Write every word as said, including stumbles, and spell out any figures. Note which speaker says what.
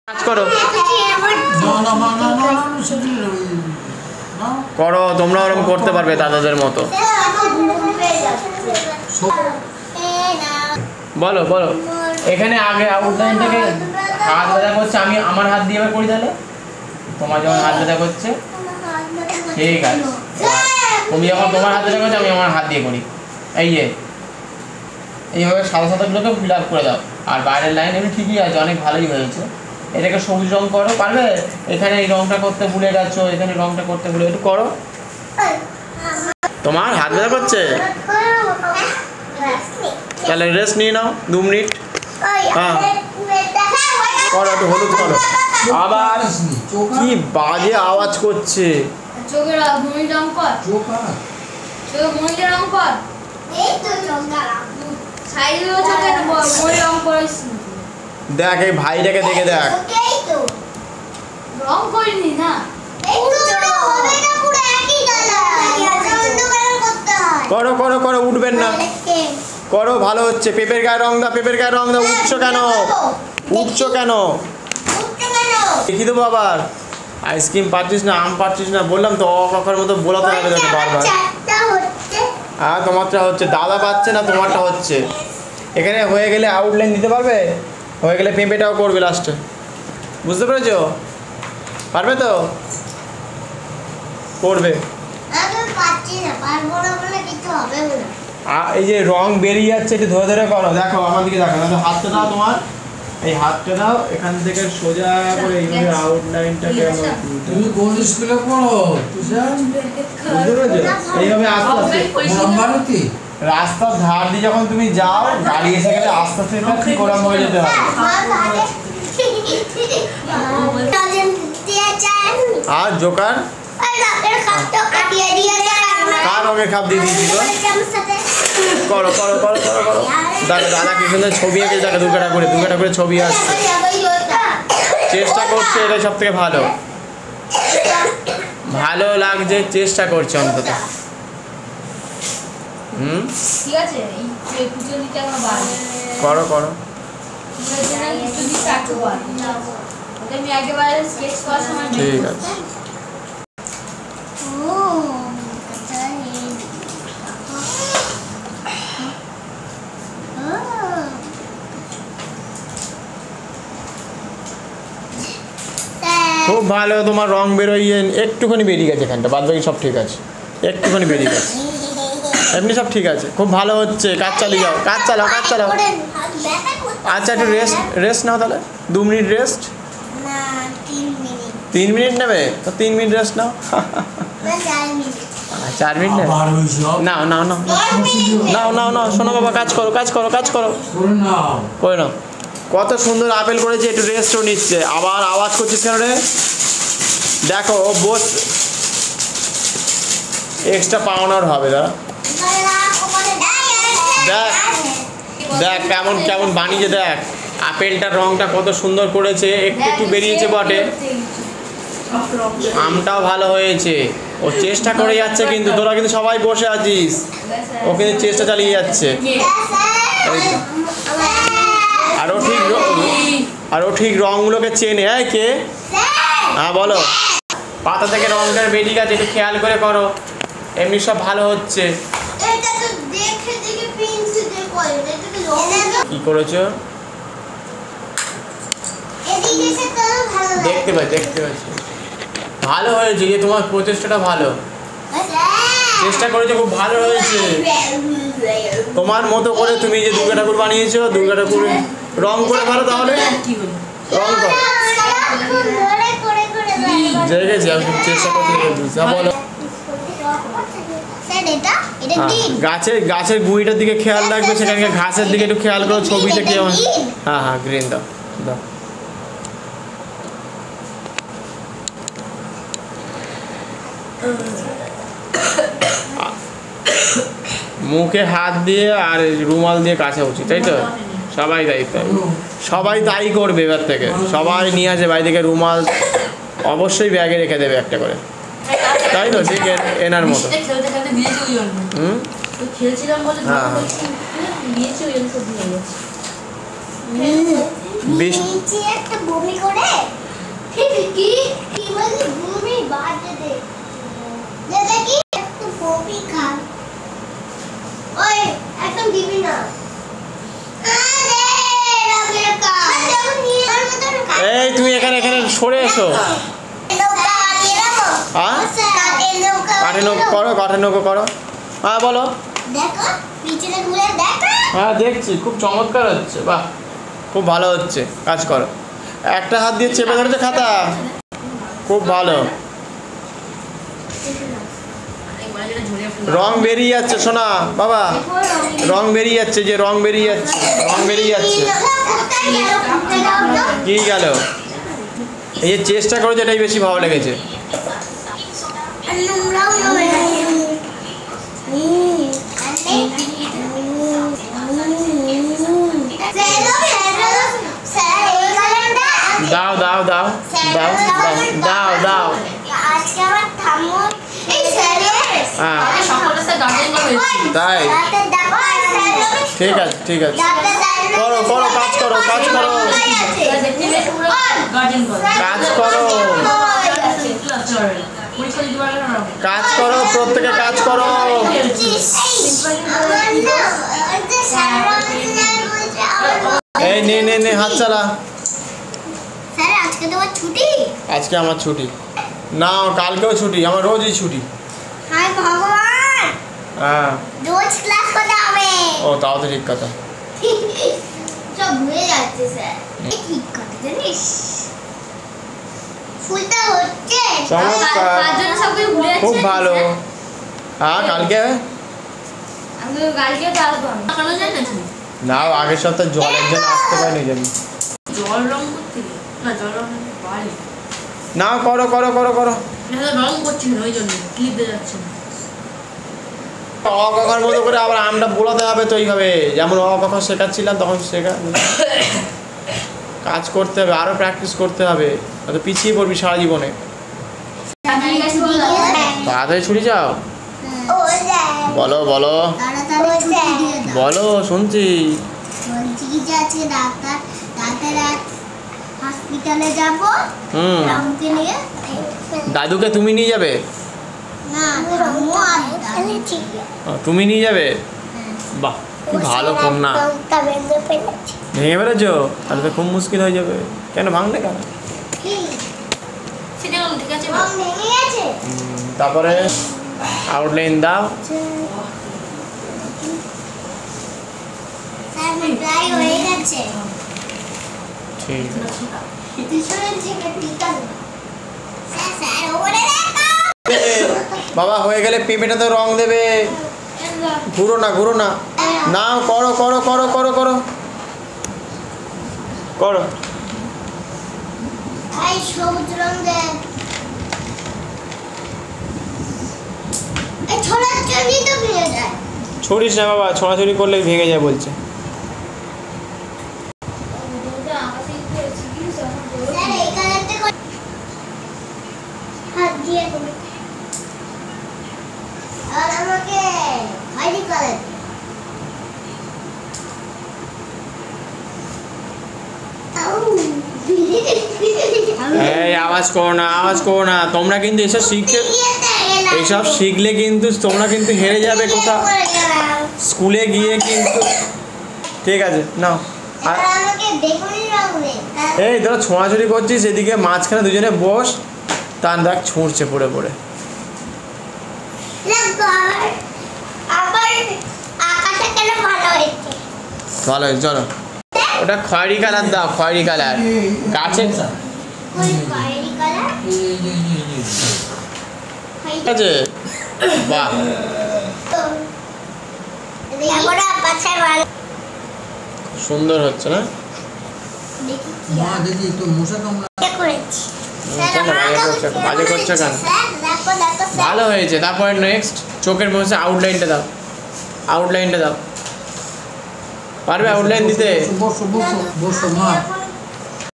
Speaker 1: কাজ করো করো তোমরা ওরকম করতে পারবে দাদাদের মতো। বলো বলো এখানে আগে আউটলাইনটাকে হাত ব্যথা করছে, আমি আমার হাত দিয়ে এবার করি, তাহলে তোমার যখন হাত ব্যথা করছে ঠিক আছে, তুমি যখন তোমার হাত ব্যথা করছে আমি আমার হাত দিয়ে করি। এই যে এইভাবে সাদা সাদাগুলোকে ফিল আপ করে দাও। আর বাইরের লাইন এমনি ঠিকই আছে, অনেক ভালোই হয়েছে। এটাকে সবুজ রং করো, পারবে? এখানে এই রংটা করতে ভুলে গেছো, এখানে রংটা করতে ভুলে, একটু করো। তোমার হাত ব্যথা করছে, তাহলে রেস্ট নিয়ে নাও দু মিনিট। হ্যাঁ করো, একটু হলুদ করো। আবার কি বাজে আওয়াজ করছে। দেখ এই ভাইটাকে দেখে দেখ, করো করো করো, উঠবেন না, করো ভালো হচ্ছে। পেঁপের গায়ে রং দাও, পেঁপের গায়ে রং দাও। উঠছো কেন, উঠছো কেন? দেখি দেবো আবার। আইসক্রিম পাচ্ছিস না, আম পাচ্ছিস না, বললাম তো অকার মতো বোলাতে হবে তোকে বারবার। হ্যাঁ তোমারটা হচ্ছে, দাদা পাচ্ছে না, তোমারটা হচ্ছে। এখানে হয়ে গেলে আউটলাইন দিতে পারবে, হয়ে গেলে পেঁপেটাও করবে লাস্টে, বুঝতে পেরেছো? পারবে তো? করবে। এই যে রং বেরিয়ে যাচ্ছে, একটু ধরে ধরে করো। দেখো আমার দিকে দেখো, হাতটা দাও, তোমার এই হাতটা দাও, এখান থেকে সোজা করে এইভাবে আউটলাইনটাকে
Speaker 2: তুমি কোন স্কুলে পড়ো?
Speaker 1: এইভাবে আস্তে আস্তে রাস্তার ধার দিয়ে যখন তুমি যাও, গাড়ি এসে গেলে আস্তে আস্তে ঠিক ওরকম হয়ে যেতে হবে। আর জোকার কার রঙের খাপ দিয়ে দিয়েছিল? করো করো করো করো করো। দাদা দাদা কি সুন্দর ছবি এঁকে, দেখো দুর্গা ঠাকুরে, দুর্গা ঠাকুরের ছবি আসছে, চেষ্টা করছে, এটাই সব থেকে ভালো। ভালো লাগছে, চেষ্টা করছে অন্তত। হুম করো করো। ঠিক আছে। খুব ভালো, তোমার রং বেরোয়, একটুখানি বেরিয়ে গেছে এখানটা, বাদ বাকি সব ঠিক আছে, একটুখানি বেরিয়ে গেছে, এমনি সব ঠিক আছে। খুব ভালো হচ্ছে, কাজ চালিয়ে যাও, কাজ চালাও, কাজ চালাও। আচ্ছা একটু রেস্ট রেস্ট নাও, তাহলে দু মিনিট রেস্ট। তিন মিনিট নেবে তো তিন মিনিট রেস্ট নাও। চার মিনিট নেবে, নাও নাও নাও নাও নাও নাও। শোনো বাবা, কাজ করো কাজ করো কাজ করো, করে নাও। কত সুন্দর আপেল করেছে, একটু রেস্টও নিচ্ছে। আবার আওয়াজ করছিস কেন রে? দেখো বস, এক্সট্রা পাওনার হবে। দাদা দেখ দেখ কেমন কেমন বানিয়েছে, দেখ আপেলটার রংটা কত সুন্দর করেছে, একটু একটু বেরিয়েছে বটে। আমটাও ভালো হয়েছে, ও চেষ্টা করে যাচ্ছে, কিন্তু তোরা কিন্তু সবাই বসে আছিস, ও কিন্তু চেষ্টা চালিয়ে যাচ্ছে। আর ও ঠিক আর ও ঠিক রঙগুলোকে চেনে। হ্যাঁ কে? হ্যাঁ বলো। পাতা থেকে রংটার বেরিয়ে গেছে, একটু খেয়াল করে করো, এমনি সব ভালো হচ্ছে। কি করেছো? দেখতে পাই দেখতে পাচ্ছি, ভালো হয়েছে, যে তোমার প্রচেষ্টাটা ভালো, চেষ্টা করেছো, খুব ভালো হয়েছে। তোমার মতো করে তুমি যে দুর্গা ঠাকুর বানিয়েছো, দুর্গা ঠাকুর রং করে ভালো, তাহলে রং করো। দেখেছি আমি চেষ্টা করতে, বলো। গাছের গাছের গুঁড়িটার দিকে খেয়াল রাখবে, সেখানে ঘাসের দিকে একটু খেয়াল করো, ছবিতে কি। হ্যাঁ হ্যাঁ গ্রিন দাও দাও। মুখে হাত দিয়ে আর রুমাল দিয়ে কাছা উচিত, তাই তো? সবাই তাই, সবাই তাই করবে এবার থেকে, সবাই নিয়ে আসে বাড়ি থেকে রুমাল, অবশ্যই ব্যাগে রেখে দেবে একটা করে, তাই তো? ঠিক এনার মতো। হুম বৃষ্টি
Speaker 3: নিচে একটা বমি করে কি কি কি বলি বমি বাজে দে দাদা কি একটা বমি খা ওই একদম দিবি না আরে রাগে কা আমি নিয়ে আর মত না
Speaker 1: এই তুমি এখানে এখানে সরে এসো
Speaker 3: নৌকা নিয়ে রাখো
Speaker 1: হ্যাঁ
Speaker 3: কাটে নৌকা
Speaker 1: কাঠে নৌকো করো কাঠে নৌকো করো হ্যাঁ বলো
Speaker 3: দেখো পিছনে ঘুরে দেখো
Speaker 1: হ্যাঁ দেখছি খুব চমৎকার হচ্ছে বাহ খুব ভালো হচ্ছে কাজ করো একটা হাত দিয়ে চেপে ধরেছে খাতা খুব ভালো রং বেরিয়ে যাচ্ছে শোনা বাবা রং বেরিয়ে যাচ্ছে যে রং বেরিয়ে যাচ্ছে রং বেরিয়ে যাচ্ছে কি গেল এই যে চেষ্টা করেছে এটাই বেশি ভালো লেগেছে দাও দাও দাও দাও দাও দাও দাও
Speaker 3: আজকে আমার ঠাম্মু এই স্যারের
Speaker 1: হ্যাঁ তাই ঠিক আছে ঠিক আছে করো করো কাজ করো কাজ করো কাজ করো কাজ করো প্রত্যেকে কাজ করো এই নে নে নে হাত চালা
Speaker 3: স্যার আজকে তোমার ছুটি
Speaker 1: আজকে আমার ছুটি না কালকেও ছুটি আমার রোজই ছুটি
Speaker 3: হায় ভগবান
Speaker 1: হ্যাঁ
Speaker 3: রোজ ক্লাস করতে হবে
Speaker 1: ও তাও তো ঠিক কথা
Speaker 3: সব ভুলে যাচ্ছে স্যার এই ঠিক কথা জানিস ফুলটা হচ্ছে
Speaker 1: চমৎকার
Speaker 4: তার জন্য সবকে ভুলে যাচ্ছে
Speaker 1: খুব ভালো হ্যাঁ কালকে
Speaker 4: আমি কালকে তো আসবো আমি কেন জানিস
Speaker 1: না আগের সপ্তাহে জলের জন্য আসতে পারিনি জানি
Speaker 4: জল রং করতে গিয়ে না জল রং পারি
Speaker 1: না করো করো করো করো
Speaker 4: না রং করছি না ওই জন্য ক্লিপ দিয়ে যাচ্ছে না
Speaker 1: অকখার মতো করে আবার আমটা বোলাতে হবে তো এইভাবে যেমন অকখ শেখাচ্ছিলাম তখন শেখা কাজ করতে হবে আরও প্র্যাকটিস করতে হবে হয়তো পিছিয়ে পড়বি সারা জীবনে তাড়াতাড়ি ছুটি যাও
Speaker 3: ও যায়
Speaker 1: বলো বলো
Speaker 3: তাড়াতাড়ি ছুটি দিয়ে দাও
Speaker 1: বলো শুনছি
Speaker 3: বলছি কি যে আজকে ডাক্তার ডাক্তার হসপিটালে যাব
Speaker 1: হুম
Speaker 3: রামকে নিয়ে
Speaker 1: দাদুকে তুমি নিয়ে যাবে
Speaker 3: না রামু আর দাদু ঠিক
Speaker 1: ও, তুমি নিয়ে যাবে বাহ কি ভালো কন্যা
Speaker 3: তা বেঁধে ফেলেছি
Speaker 1: ভেঙে বেরোছো তাহলে তো খুব মুশকিল হয়ে যাবে কেন ভাঙলে কেন
Speaker 3: কি
Speaker 4: সেটা ঠিক আছে
Speaker 3: রং ভেঙে গেছে
Speaker 1: হুম, তারপরে আউটলাইন দাও
Speaker 3: স্যার প্রায় হয়ে গেছে
Speaker 1: ঠিক
Speaker 3: পিছনে থেকে টিকা স্যার স্যার ওরে দেখো
Speaker 1: বাবা হয়ে গেলে পেঁপেটা তো রং দেবে ঘুরো না ঘুরো না না করো করো করো করো করো করো
Speaker 3: এই সবুজ রং দে এই ছোড়ার জন্যই তো ভেঙে যায়
Speaker 1: ছড়িস না বাবা ছোড়াছড়ি করলে ভেঙে যায় বলছে
Speaker 3: স্যার এই কালারটা কর হাত দিয়ে করো আর আমাকে খয়েরি কালার
Speaker 1: এই আওয়াজ করো না আওয়াজ করো না তোমরা কিন্তু এসব শিখে এইসব শিখলে কিন্তু তোমরা কিন্তু হেরে যাবে কোথাও স্কুলে গিয়ে কিন্তু ঠিক আছে নাও আর
Speaker 3: আমাকে বেগুনি রং দে
Speaker 1: এই তোরা ছোঁয়াছড়ি করছিস এদিকে মাঝখানে দুজনে বস তার দেখ ছুঁড়ছে পড়ে পড়ে
Speaker 3: আবার আকাশটা কেন ভালো হয়েছে
Speaker 1: ভালো হয়েছে চলো ওটা খয়েরি কালার দাও খয়েরি কালার গাছে
Speaker 3: ওই খয়েরি কালার
Speaker 1: ঠিক আছে বাহ
Speaker 3: এবারে পাশে ভালো
Speaker 1: সুন্দর হচ্ছে না
Speaker 3: দেখি কি
Speaker 2: মা দেখি তো মশা কামড়া
Speaker 3: আর করেছি
Speaker 1: কেন বাজে করছো বাজে করছো কেন
Speaker 3: স্যার দেখো দেখো স্যার
Speaker 1: ভালো হয়েছে তারপরে নেক্সট চোখের মধ্যে আউটলাইনটা দাও আউটলাইনটা দাও পারবে আউটলাইন দিতে
Speaker 2: বসো বসো বসো মা